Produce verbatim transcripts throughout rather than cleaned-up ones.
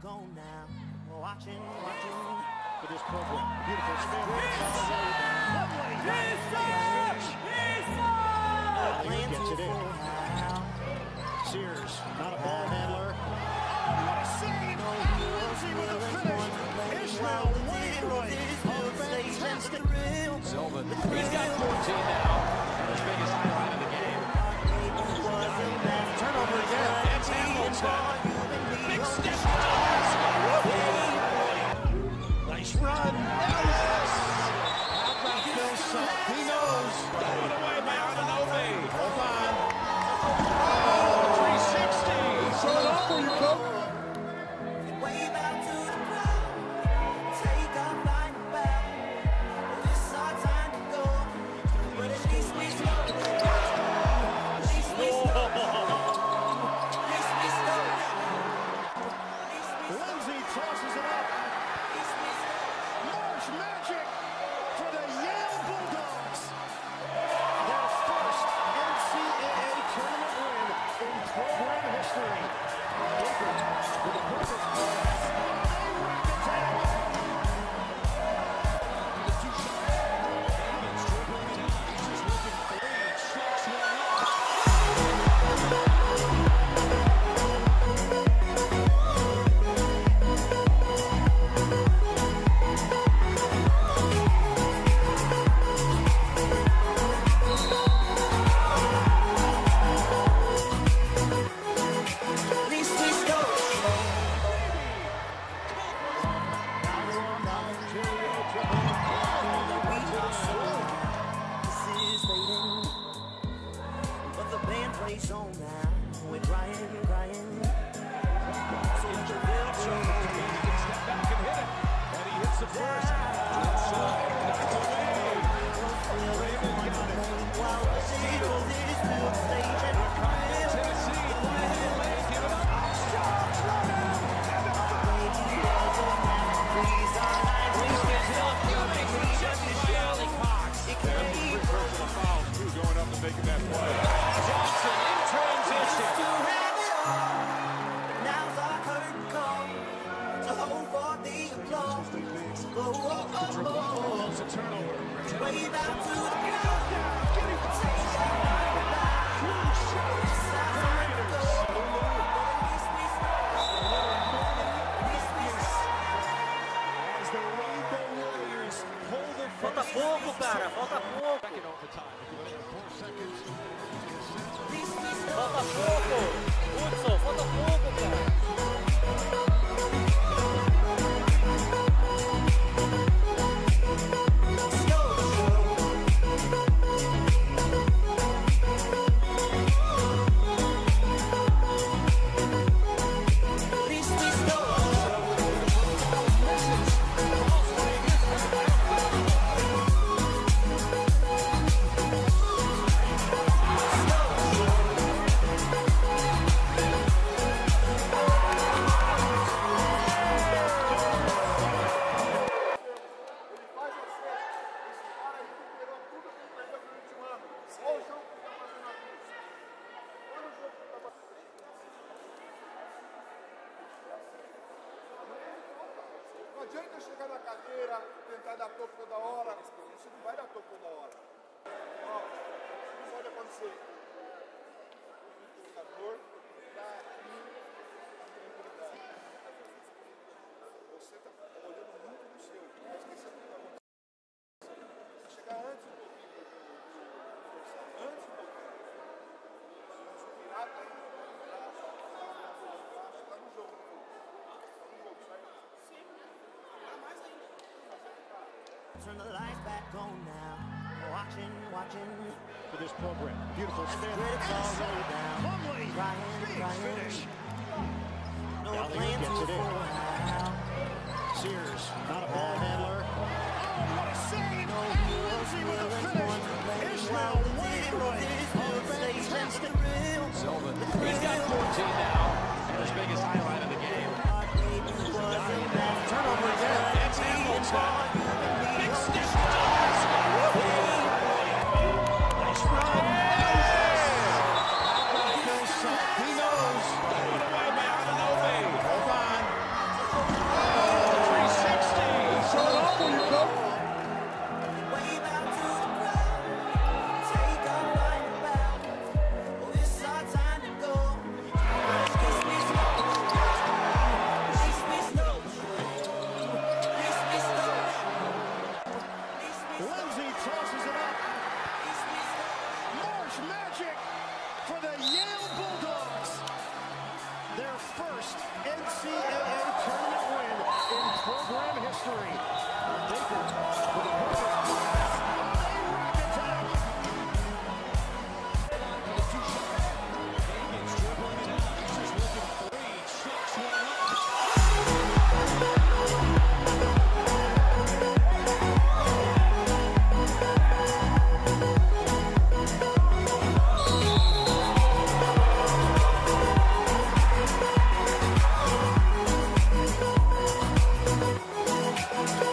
go now. Watching, watching for this program. Beautiful spin. Lovely. Gets it in. Sears, not a ball handler. Oh, what a save! Lindsay with a finish. Ishmael Wainwright. Oh, fantastic. Sylvan. He's got fourteen now. His biggest highlight of the game. Turnover again. It's Hamilton. Big step. Nice run. Yes. How about Phil Self? He knows. Got it away by Anunoby. Hold on. Oh, three sixty. Throw it up for you, Coach. wave out to the crowd. Take our line back. This is our time to go. But at least we slow down. At least we slow down. At least we slow down. Lindsay tosses it up. March magic for the Yale Bulldogs. Their first N C double A tournament win in program history. Baker with a perfect pass. A rack attack. The two shot. It's dribbling it out. He's just looking three. Strikes one up. At least we slow down. This is fading, but the band plays on now. We're crying, crying. So the bell Step back and hit it. And he hits the first. Inside. That's away. Raymond got it. while the Eagles is built stage and Tennessee. Give it up. Personal fouls, too, going up and making that play. Johnson in transition. Now's our curtain call to hold for the applause. Oh, oh, oh, oh. It's a turnover. Wave out to the crowd. Take our line back. It's our time to go. At least we slow. At least we slow. As the Rainbow Warriors hold their Falta first pouco, cara, falta pouco. Second overtime. four seconds. At least we slow. Falta pouco. Hudson, falta pouco, cara. At least we slow. Não adianta chegar na cadeira, tentar dar topo toda hora. Você não vai dar topo toda hora. Ó, isso pode acontecer. O jogador está aqui na tranquilidade. Você está olhando muito no seu. Está esquecendo o que está acontecendo. Vai chegar antes um pouquinho do adversário. Antes um pouquinho. Se você virar, tá indo para baixo, está no jogo. Está no jogo, sai. Turn the lights back on now. Watching, watching. For this program. Beautiful spin. Critics all roll down. Plumlee. Crying, Big crying. finish. No Valley plan gets to it in. fool now. Sears, not a ball handler. Oh, what a save! No Lindsay with a finish. Ishmael Wainwright. Oh, fantastic. Sylvan. He's got fourteen now. His biggest highlight of the game. Turnover again. It's Hamilton. Big step. Nice run. How about Phil Self? He knows. Got it away by Anunoby. Hold on. history. Baker with a perfect pass. They rock it down. Higgins dribbling it out. He's just looking free. Chucks one up. We'll be right back.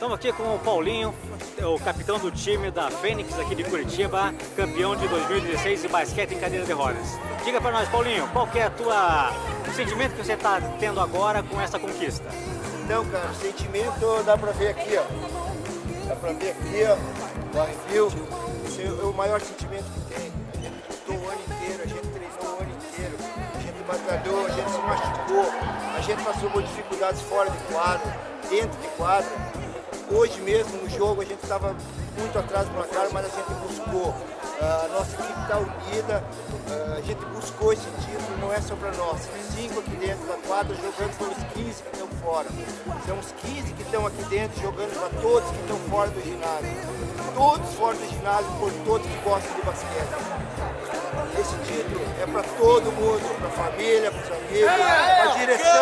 Estamos aqui com o Paulinho, o capitão do time da Fênix aqui de Curitiba, campeão de dois mil e dezesseis de basquete em cadeira de rodas. Diga para nós, Paulinho, qual que é a tua, o sentimento que você está tendo agora com essa conquista? Então, cara, o sentimento dá pra ver aqui, ó. Dá pra ver aqui, ó, o arrepio. Esse é o maior sentimento que tem. A gente lutou o ano inteiro, a gente treinou o ano inteiro, a gente batalhou, a gente se machucou, a gente passou por dificuldades fora de quadra, dentro de quadra. Hoje mesmo, no jogo, a gente estava muito atrás do placar, mas a gente buscou. A nossa equipe está unida, a gente buscou esse título, não é só para nós. Cinco aqui dentro da quadra jogando pelos quinze que estão fora. São os quinze que estão aqui dentro jogando para todos que estão fora do ginásio. Todos fora do ginásio, por todos que gostam de basquete. Esse título é para todo mundo, para a família, para os amigos, para a direção.